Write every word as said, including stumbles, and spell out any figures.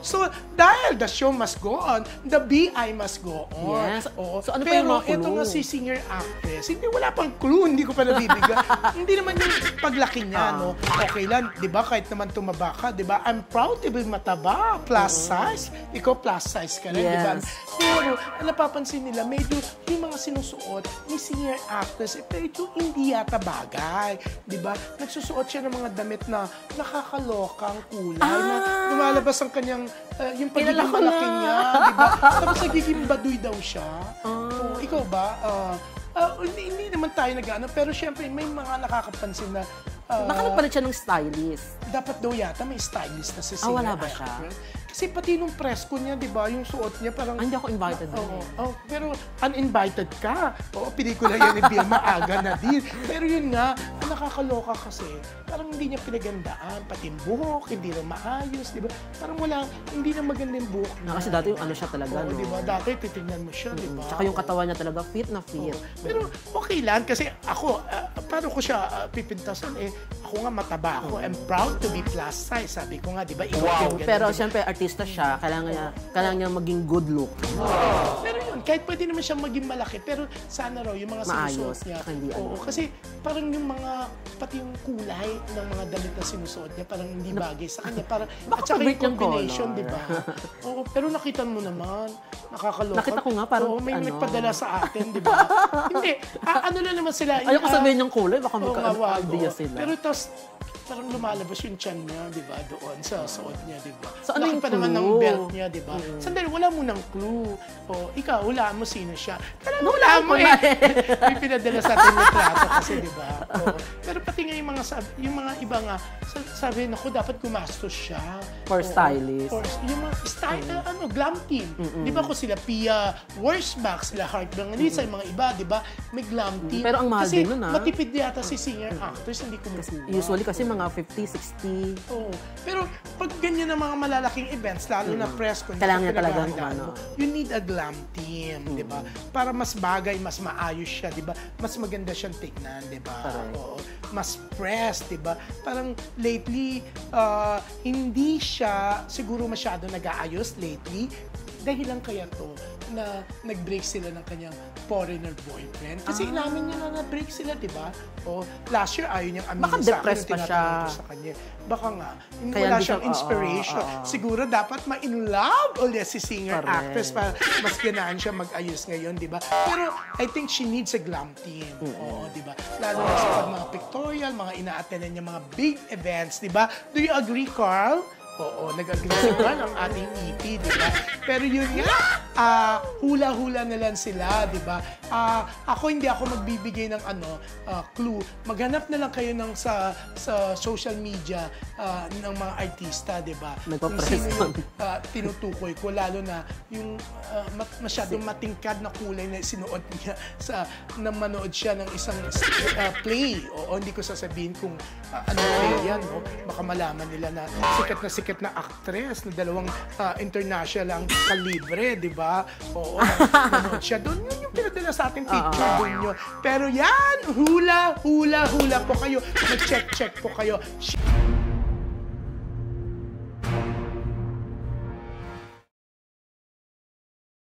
So, dahil the show must go on, the B I must go on. Yes. Oo. So, ano pa Pero yung mga clue? ito nga si singer actress, hindi wala pang clue, hindi ko pa nabibigyan. Hindi naman yung paglaki niya, no? Okay lang, di ba? Kahit naman tumaba ka, di ba? I'm proud to be mataba, plus size. Ikaw plus size ka rin, di ba? Yes. Pero, ang napapansin nila, medyo yung mga sinusuot ni singer actress, eh, medyo hindi yata bagay. Di ba? Nagsusuot siya ng mga damit na nakakalokang kulay, na lumalabas ang kanyang, uh, yung pagiging Kilala ko malaki na. niya, di ba? Tapos nagiging baduy daw siya. Oh, ikaw ba? Uh, uh, hindi, hindi naman tayo nag-ano, pero syempre may mga nakakapansin na uh, Baka nagpalit siya ng stylist. dapat daw yata may stylist na si Ah, singer wala ba siya? actress. Kasi pati nung press ko niya, di ba, yung suot niya parang... Ah, hindi ako invited Oo, din. oh, pero uninvited ka. Oo, pelikula yan ni Vilma Aga na din. Pero yun nga, ang nakakaloka kasi, parang hindi niya pinagandaan. Pati yung buhok, hindi na maayos, di ba? Parang wala, hindi na maganda yung buhok niya. Na, kasi dati yung ano siya talaga, Oo, no? di ba? Dati titignan mo siya, di ba? Tsaka yung katawan niya talaga fit na fit. Oo. Pero okay lang kasi ako, uh, paano ko siya uh, pipintasan eh, ako nga mataba ako. I'm proud to be plus size. Sabi ko nga, di ba? Wow. Ganun, Pero di ba? siyempre, artista siya, kailangan niya, kailangan niya maging good look. Pero yun, kahit pwede naman siyang maging malaki, pero sana raw yung mga Maayos, sinusuot niya. tsaka hindi Oo, ano. kasi parang yung mga, pati yung kulay ng mga damit na sinusuot niya, parang hindi bagay sa kanya. Parang, Baka at saka yung favorite niyang combination, color. di ba? Oo, pero nakita mo naman, nakakaloka. Nakita ko nga, parang Oo, may ano. nagpadala sa atin, di ba? Hindi, ah, ano na naman sila. Ayoko ah, sabihin yung kulay, baka oo nga, wag, magka-idea oo. sila. Pero tapos, parang lumalabas yung tiyan niya, di ba, doon sa suot niya, di ba? So, ano Laki yung pa naman ng clue? belt niya, di ba? Sandali, wala mo ng clue. O, ikaw, hulaan mo sino siya. Talagang Wala hulaan mo ko eh. na eh. May pinadala sa atin na plato kasi, di ba? Oo. Pero pati nga yung mga, sab- yung mga iba nga, sa- sabi, naku, dapat gumastos siya. For Oo. stylist. For, yung mga style, uh, ano, glam team. Di ba ko sila Pia Worsbach, sila Heart Bangalisa, yung mga iba, di ba? May glam team. Pero ang mahal kasi din nun, ah. matipid yata si singer actress, hindi ko Usually kasi mga fifty, sixty. Oo. Pero pag ganyan ang mga malalaking events, lalo na press con, Kailangan niya talagang pinaghahandaan mo, ano. you need a glam team, di ba? Para mas bagay, mas maayos siya, di ba? Mas maganda siyang tignan, di ba? Correct. Oo. Mas press, di ba? Parang lately, uh, hindi siya siguro masyado nag-aayos lately. Dahilan kaya to na nag-break sila ng kanyang foreigner boyfriend. Kasi Ah. inamin niya na na-break sila, di ba? O, last year ayaw niyang aminin Baka sa akin depressed yung pa siya. tinatanong ko sa kanya. Baka nga, hindi Kaya wala hindi siyang siya- oo, inspiration. oo. Siguro dapat ma-in love ulit si singer Correct. actress para mas ganaan siya mag-ayos ngayon, di ba? Pero I think she needs a glam team. Oo, di ba? Lalo na sa pag mga pictorial, mga ina-attendan niya, mga big events, di ba? Do you agree, Carl? Oo, nag-agree si Carl ang ating E P, di ba? Pero yun nga, ah, hula-hula na lang sila, di ba? Ah, ako hindi ako magbibigay ng ano, ah, clue. Maghanap na lang kayo ng sa sa social media ah, ng mga artista, di ba? Kung Nagpa-press sino yung on. ah, tinutukoy ko, lalo na yung ah, mat- masyadong matingkad na kulay na sinuot niya sa nang manood siya ng isang ah, play. Oo, hindi ko sasabihin kung ah, ano play yan, no? Baka malaman nila na sikat na sikat na actress na dalawang ah, international ang kalibre, di ba? Oo, nanood siya doon. Yun yung pinadala sa ating picture doon yun. Pero yan, hula, hula, hula po kayo. Mag-check-check po kayo.